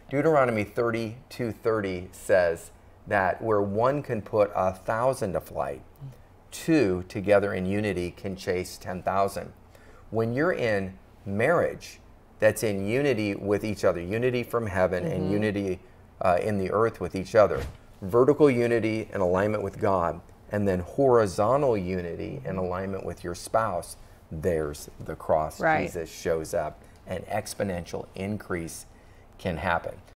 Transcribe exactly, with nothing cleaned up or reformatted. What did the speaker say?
Deuteronomy thirty-two thirty says that where one can put a thousand to flight, two together in unity can chase ten thousand. When you're in marriage that's in unity with each other, unity from heaven mm-hmm. and unity uh, in the earth with each other, vertical unity and alignment with God, and then horizontal unity and alignment with your spouse, there's the cross. Right. Jesus shows up, and exponential increase can happen.